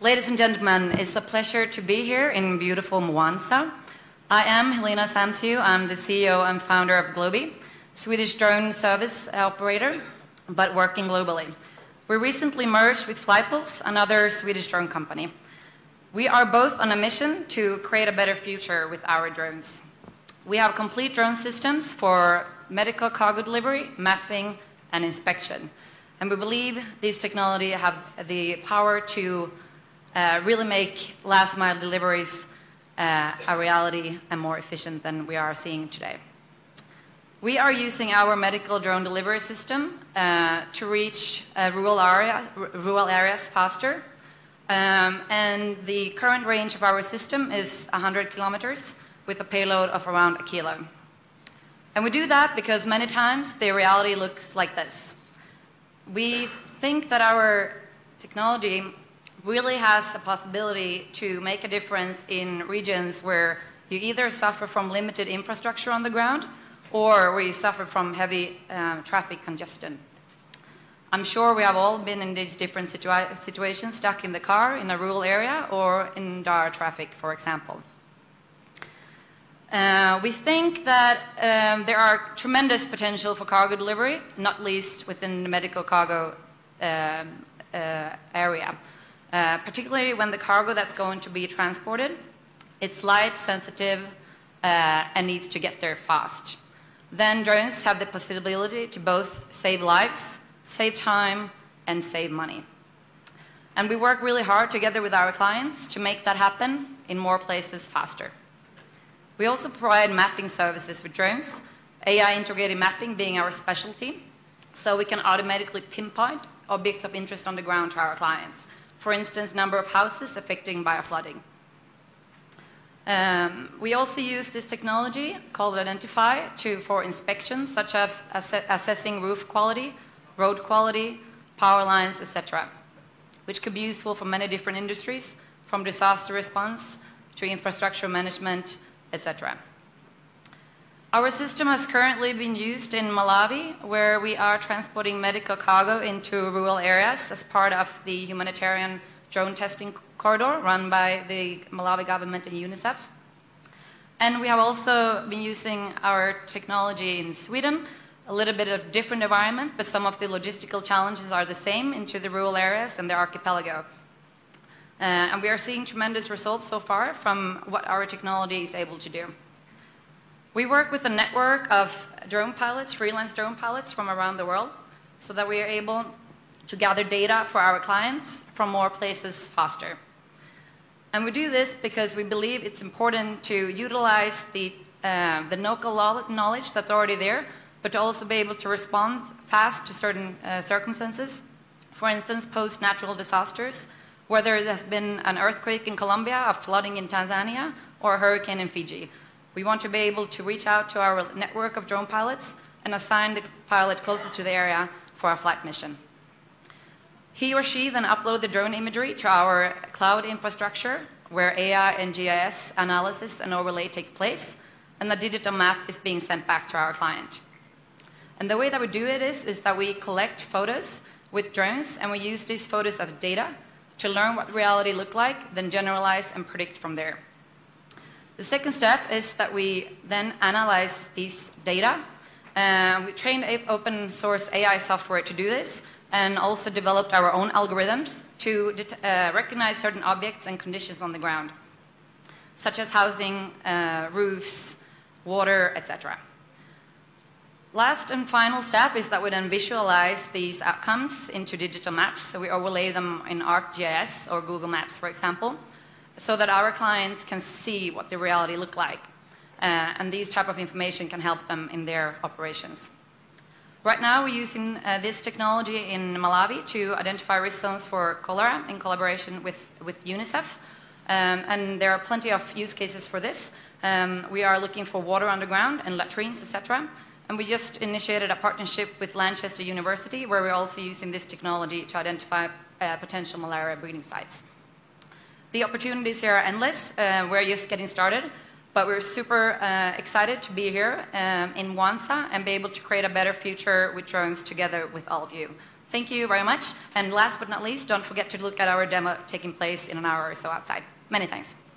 Ladies and gentlemen, it's a pleasure to be here in beautiful Mwanza. I am Helena Samsioe. I'm the CEO and founder of Globhe, Swedish drone service operator, but working globally. We recently merged with Flypulse, another Swedish drone company. We are both on a mission to create a better future with our drones. We have complete drone systems for medical cargo delivery, mapping, and inspection. And we believe these technologies have the power to really make last-mile deliveries a reality and more efficient than we are seeing today. We are using our medical drone delivery system to reach rural areas faster. And the current range of our system is 100 kilometers with a payload of around 1 kilo. And we do that because many times the reality looks like this. We think that our technology really has a possibility to make a difference in regions where you either suffer from limited infrastructure on the ground or where you suffer from heavy traffic congestion. I'm sure we have all been in these different situations, stuck in the car in a rural area or in dire traffic, for example. We think that there are tremendous potential for cargo delivery, not least within the medical cargo area. Particularly when the cargo that's going to be transported, it's light, sensitive, and needs to get there fast. Then drones have the possibility to both save lives, save time, and save money. And we work really hard together with our clients to make that happen in more places faster. We also provide mapping services with drones, AI integrated mapping being our specialty, so we can automatically pinpoint objects of interest on the ground to our clients. For instance, number of houses affected by a flooding. We also use this technology called Identify for inspections, such as assessing roof quality, road quality, power lines, etc., which could be useful for many different industries, from disaster response to infrastructure management, etc. Our system has currently been used in Malawi, where we are transporting medical cargo into rural areas as part of the humanitarian drone testing corridor run by the Malawi government and UNICEF. And we have also been using our technology in Sweden, a little bit of different environment, but some of the logistical challenges are the same into the rural areas and the archipelago. And we are seeing tremendous results so far from what our technology is able to do. We work with a network of drone pilots, freelance drone pilots from around the world, so that we are able to gather data for our clients from more places faster. And we do this because we believe it's important to utilize the local knowledge that's already there, but to also be able to respond fast to certain circumstances. For instance, post-natural disasters, whether it has been an earthquake in Colombia, a flooding in Tanzania, or a hurricane in Fiji. We want to be able to reach out to our network of drone pilots and assign the pilot closest to the area for a flight mission. He or she then upload the drone imagery to our cloud infrastructure, where AI and GIS analysis and overlay take place, and the digital map is being sent back to our client. And the way that we do it is that we collect photos with drones, and we use these photos as data to learn what reality looks like, then generalize and predict from there. The second step is that we then analyze these data. We trained open source AI software to do this, and also developed our own algorithms to recognize certain objects and conditions on the ground, such as housing, roofs, water, etc. Last and final step is that we then visualize these outcomes into digital maps. So we overlay them in ArcGIS or Google Maps, for example, so that our clients can see what the reality looks like. And these type of information can help them in their operations. Right now, we're using this technology in Malawi to identify risk zones for cholera in collaboration with UNICEF. And there are plenty of use cases for this. We are looking for water underground and latrines, etc. And we just initiated a partnership with Lancaster University, where we're also using this technology to identify potential malaria breeding sites. The opportunities here are endless. We're just getting started, but we're super excited to be here in Mwanza and be able to create a better future with drones together with all of you. Thank you very much. And last but not least, don't forget to look at our demo taking place in an hour or so outside. Many thanks.